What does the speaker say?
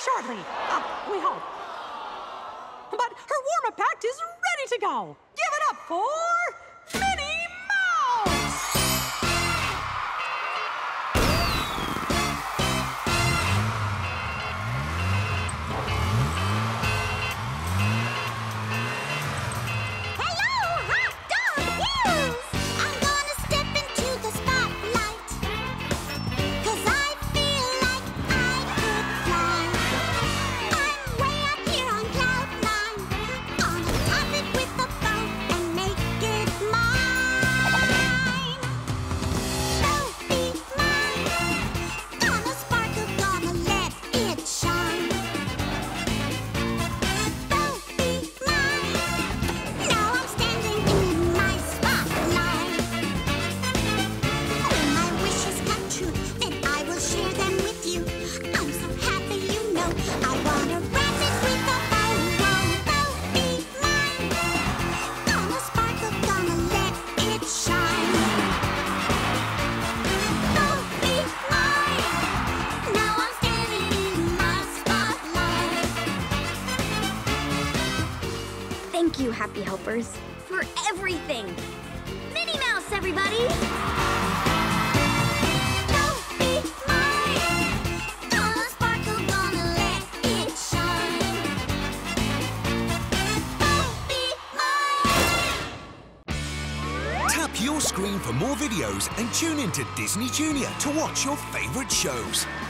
shortly. We hope. But her warm-up act is ready to go. Give it up for Minnie Mouse! Hello, hot dog heels! I'm gonna step into the spotlight, 'cause I feel like I could fly. I'm way up here on cloud 9, gonna top it with a bow and make it mine. Bow be mine, gonna sparkle, gonna let it shine. Bow be mine, now I'm standing in my spotlight. When my wishes come true, then I will share them with you. I'm so happy, you know, I wanna wrap it with a bow. Bow be mine, gonna sparkle, gonna let it shine. Bow be mine, now I'm standing in my spotlight. Thank you, Happy Helpers, for everything. Minnie Mouse, everybody! Bow be mine, gonna sparkle, gonna let it shine. Bow be mine. Tap your screen for more videos and tune into Disney Junior to watch your favorite shows.